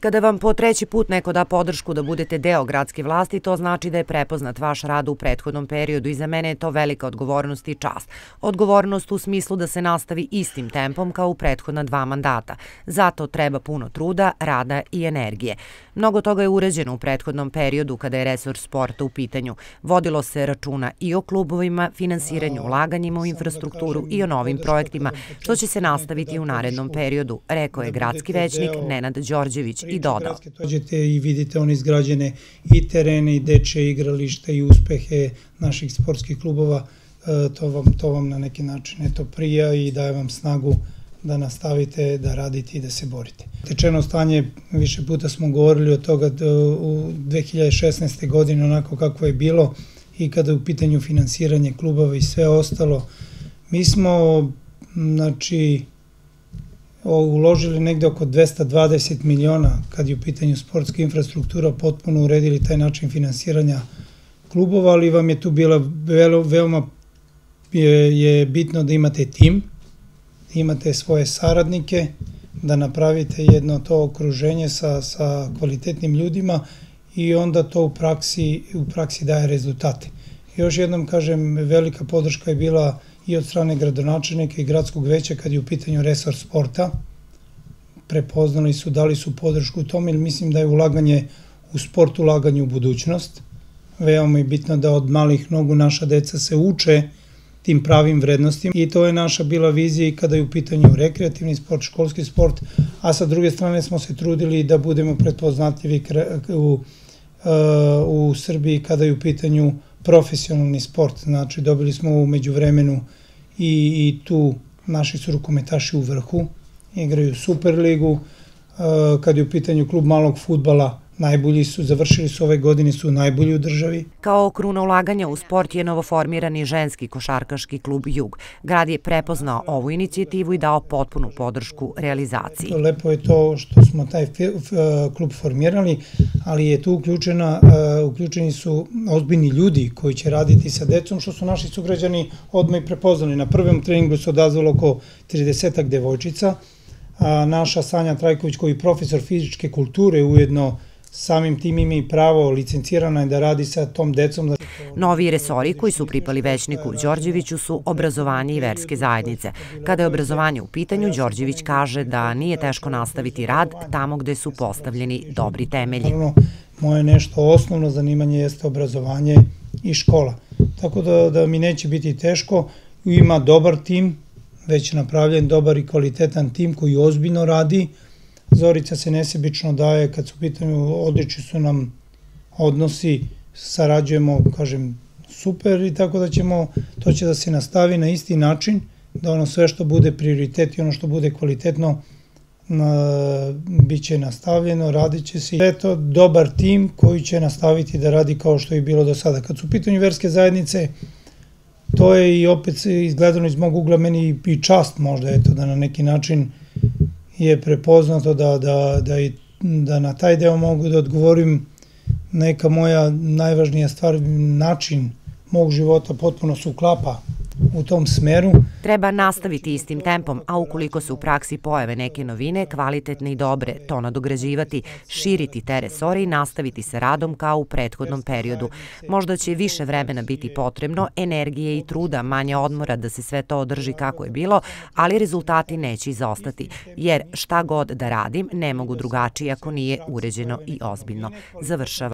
Kada vam po treći put neko da podršku da budete deo gradske vlasti, to znači da je prepoznat vaš rad u prethodnom periodu i za mene je to velika odgovornost i čast. Odgovornost u smislu da se nastavi istim tempom kao u prethodna 2 mandata. Zato treba puno truda, rada i energije. Mnogo toga je urađeno u prethodnom periodu kada je resor sporta u pitanju. Vodilo se računa i o klubovima, finansiranju, ulaganjima u infrastrukturu i o novim projektima, što će se nastaviti u narednom periodu, rekao je gradski većnik Nenad Đorđević i dodao. Dođete i vidite one izgrađene i terene i dečje igrališta i uspehe naših sportskih klubova, to vam na neki način prija i daje vam snagu da nastavite, da radite i da se borite. Tečeno stanje, više puta smo govorili od toga u 2016. godine onako kako je bilo i kada je u pitanju finansiranje klubova i sve ostalo. Mi smo, uložili negde oko 220 miliona kad je u pitanju sportska infrastruktura, potpuno uredili taj način finansiranja klubova, ali vam je tu bila veoma je bitno da imate tim, da imate svoje saradnike, da napravite jedno to okruženje sa kvalitetnim ljudima i onda to u praksi daje rezultate. Još jednom kažem, velika podrška je bila i od strane gradonačelnika i gradskog veća kad je u pitanju resor sporta. Prepoznali su, dali su podršku u tome, jer mislim da je ulaganje u sport, ulaganje u budućnost. Veoma je bitno da od malih nogu naša deca se uče tim pravim vrednostima i to je naša bila vizija i kada je u pitanju rekreativni sport, školski sport, a sa druge strane smo se trudili da budemo prepoznatljivi u Srbiji kada je u pitanju profesionalni sport. Znači, dobili smo u međuvremenu i tu naši su rukometaši u vrhu, igraju Superligu. Kad je u pitanju klub malog fudbala, najbolji su, završili su ove godine, su najbolji u državi. Kao kruna ulaganja u sport je novoformirani ženski košarkaški klub Jug. Grad je prepoznao ovu inicijativu i dao potpunu podršku realizaciji. Lepo je to što smo taj klub formirali, ali je tu uključeni su ozbiljni ljudi koji će raditi sa decom, što su naši sugrađani odmah i prepoznali. Na prvom treningu se odazvalo oko 30-ak devojčica, a naša Sanja Trajković, koji je profesor fizičke kulture, ujedno samim tim ima i pravo, licencirana je da radi sa tom decom. Novi resori koji su pripali većniku Đorđeviću su obrazovanje i verske zajednice. Kada je obrazovanje u pitanju, Đorđević kaže da nije teško nastaviti rad tamo gde su postavljeni dobri temelji. Moje nešto osnovno zanimanje jeste obrazovanje i škola. Tako da mi neće biti teško. Ima dobar tim, već napravljen dobar i kvalitetan tim koji ozbiljno radi. Zorica se nesebično daje, kad su u pitanju, odlični su nam odnosi, sarađujemo, kažem, super i tako da to će da se nastavi na isti način, da ono sve što bude prioritet i ono što bude kvalitetno bit će nastavljeno, radit će se. Je to dobar tim koji će nastaviti da radi kao što je bilo do sada. Kad su u pitanju verske zajednice, to je i opet izgledano iz mog ugla meni i čast možda, eto, da na neki način je prepoznato da na taj deo mogu da odgovorim. Neka moja najvažnija stvar, način mog života potpuno se uklapa u tom smeru. Treba nastaviti istim tempom, a ukoliko se u praksi pojave neke novine, kvalitetne i dobre, to nadograđivati, širiti te resore i nastaviti sa radom kao u prethodnom periodu. Možda će više vremena biti potrebno, energije i truda, manje odmora da se sve to održi kako je bilo, ali rezultati neće izostati, jer šta god da radim, ne mogu drugačije ako nije uređeno i ozbiljno. Završava